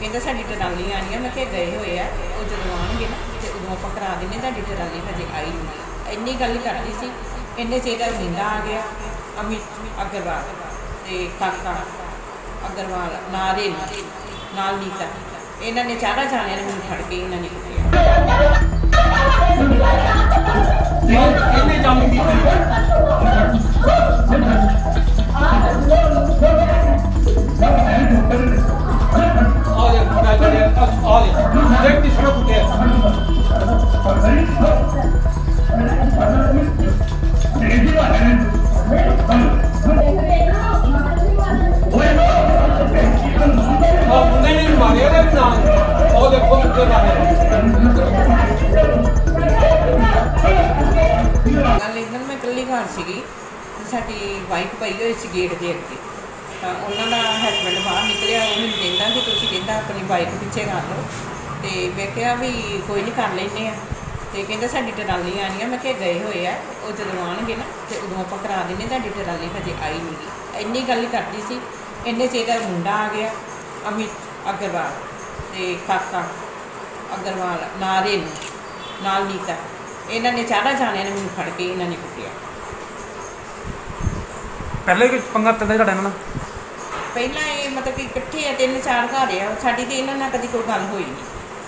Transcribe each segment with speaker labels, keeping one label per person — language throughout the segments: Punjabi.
Speaker 1: ਕਹਿੰਦਾ ਸਾਡੀ ਟਰਾਲੀ ਆਣੀ ਆ। ਮੈਂ ਕਿਹਾ ਗਏ ਹੋਏ ਆ, ਉਹ ਜਦੋਂ ਆਉਣਗੇ ਨਾ ਤੇ ਉਦੋਂ ਆਪਾਂ ਕਰਾ ਦਿੰਦੇ। ਤੁਹਾਡੀ ਟਰਾਲੀ ਹਜੇ ਆਈ ਨਹੀਂ। ਇੰਨੀ ਗੱਲ ਹੀ ਕਰਦੀ ਸੀ। ਇੰਨੇ ਚਿਰ ਦਾ ਜ਼ਿੰਦਾ ਆ ਗਿਆ ਅਮਿਤ ਅਗਰਵਾਲ ਤੇ ਕਾਕਾ ਅਗਰਵਾਲ ਨਾਲ ਨੀਤਾ। ਇਹਨਾਂ ਨੇ ਚਾਰਾਂ ਜਾਣਿਆਂ ਨੇ ਮੈਨੂੰ ਫੜ ਕੇ ਇਹਨਾਂ ਨੇ ਕੁੱਟਿਆ। मैं कल्ली घर सी, साडी बाइक पई हुई सी गेट के अगे। तो उन्होंने हसबैंड बाहर निकलिया, वो मैंने कहता कि तुसीं कहता अपनी बाइक पिछे कर लो। तो मैं क्या भी कोई नहीं कर लें। तो कहते साडी टराली आनी है। मैं क्या गए हुए आ, वो जो आएंगे ना तो उदों आप करा देंगे। तुहाडी टराली हजे आई नहीं। इन्नी गल करती सी। इन्ने चेर दा मुंडा आ गया अमित अग्रवाल ते काका अग्रवाल नाल नीता। इन्हों ने चारा जाने ने मैंने फड़ के इन्होंने कुटिया।
Speaker 2: पहले कोई पंगा चलता ਤੁਹਾਡਾ ਇਹਨਾਂ ਨਾਲ?
Speaker 1: ਪਹਿਲਾਂ ਇਹ ਮਤਲਬ ਕਿ ਇਕੱਠੇ ਆ, 3-4 ਘਰ ਆ। ਸਾਡੀ ਤੇ ਇਹਨਾਂ ਨਾਲ ਕਦੀ ਕੋਈ ਗੱਲ ਹੋਈ ਨਹੀਂ।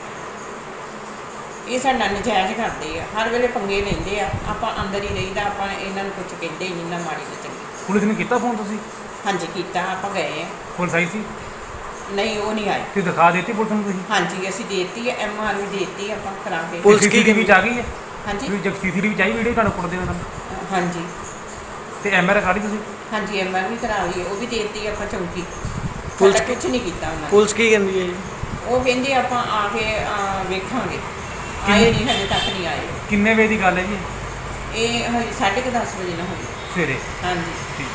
Speaker 1: ਇਹ ਸਾਡਾ ਨਜਾਇਜ਼ ਕਰਦੇ ਆ, ਹਰ ਵੇਲੇ ਪੰਗੇ ਲੈਂਦੇ ਆ। ਆਪਾਂ ਅੰਦਰ ਹੀ ਰਹੀਦਾ, ਆਪਾਂ ਇਹਨਾਂ ਨੂੰ ਕੁਝ ਕਹਿੰਦੇ ਹੀ ਨਹੀਂ ਨਾ ਮਾੜੀ ਨਾ ਚੰਗੀ।
Speaker 2: ਪੁਲਿਸ ਨੇ ਕੀਤਾ ਫੋਨ ਤੁਸੀਂ?
Speaker 1: ਹਾਂਜੀ ਕੀਤਾ, ਆਪਾਂ ਗਏ ਆ।
Speaker 2: ਪੁਲਿਸ ਆਈ ਸੀ?
Speaker 1: ਨਹੀਂ, ਉਹ ਨਹੀਂ ਆਏ।
Speaker 2: ਤੁਸੀਂ ਦਿਖਾ ਦਿੱਤੀ ਪੁਲਿਸ ਨੂੰ ਤੁਸੀਂ?
Speaker 1: ਹਾਂਜੀ ਅਸੀਂ ਦੇਤੀ ਹੈ, MR ਵੀ ਦੇਤੀ ਆਪਾਂ ਕਰਾ ਕੇ।
Speaker 2: ਪੁਲਿਸ ਕੀ ਵਿੱਚ ਆ ਗਈ ਹੈ?
Speaker 1: ਹਾਂਜੀ
Speaker 2: CCTV ਵਿੱਚ ਆਈ ਵੀਡੀਓ ਤੁਹਾਨੂੰ ਕੁੱਟਦੇ ਨੇ?
Speaker 1: ਹਾਂਜੀ।
Speaker 2: ਤੇ MR ਕਰਾ ਲਈ ਤੁਸੀਂ?
Speaker 1: ਹਾਂਜੀ MR ਵੀ ਕਰਾ ਲਈ, ਉਹ ਵੀ ਦੇਤੀ ਆਪਾਂ ਚੌਂਕੀ। ਪੁਲਿਸ ਕੁਝ ਨਹੀਂ ਕੀਤਾ ਉਹਨਾਂ ਨੇ।
Speaker 3: ਪੁਲਿਸ ਕੀ ਕਹਿੰਦੀ ਹੈ ਜੀ?
Speaker 1: ਉਹ ਕਹਿੰਦੇ ਆਪਾਂ ਆ ਕੇ ਵੇਖਾਂਗੇ। ਆਏ ਨਹੀਂ, ਹਜੇ ਤੱਕ ਨਹੀਂ ਆਏ।
Speaker 2: ਕਿੰਨੇ ਵਜੇ ਦੀ ਗੱਲ ਹੈ ਜੀ
Speaker 1: ਇਹ? ਹਜੇ 10:30 ਵਜੇ ਨਾ ਹੋਈ
Speaker 2: ਸਵੇਰੇ?
Speaker 1: ਹਾਂਜੀ।